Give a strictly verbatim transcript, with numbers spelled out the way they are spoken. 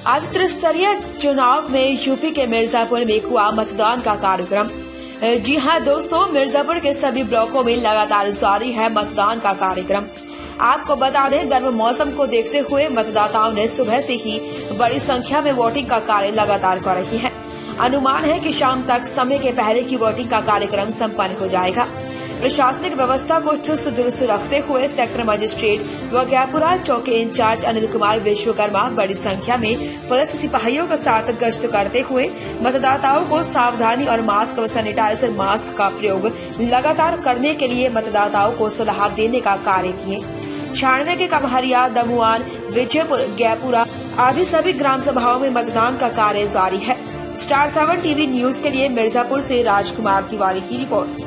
आज त्रिस्तरीय चुनाव में यूपी के मिर्जापुर में हुआ मतदान का कार्यक्रम। जी हां दोस्तों, मिर्जापुर के सभी ब्लॉकों में लगातार जारी है मतदान का कार्यक्रम। आपको बता दें, गर्म मौसम को देखते हुए मतदाताओं ने सुबह से ही बड़ी संख्या में वोटिंग का कार्य लगातार कर रही है। अनुमान है कि शाम तक समय के पहले की वोटिंग का कार्यक्रम संपन्न हो जाएगा। प्रशासनिक व्यवस्था को चुस्त दुरुस्त रखते हुए सेक्टर मजिस्ट्रेट व गयापुरा चौकी इंचार्ज अनिल कुमार विश्वकर्मा बड़ी संख्या में पुलिस सिपाहियों के साथ गश्त करते हुए मतदाताओं को सावधानी और मास्क व सैनिटाइजर मास्क का प्रयोग लगातार करने के लिए मतदाताओं को सलाह देने का कार्य किए। छियानवे के कमहरिया, दमुआन, विजयपुर, गयापुरा आदि सभी ग्राम सभाओं में मतदान का कार्य जारी है। स्टार सेवन टीवी न्यूज के लिए मिर्जापुर से राजकुमार तिवारी की रिपोर्ट।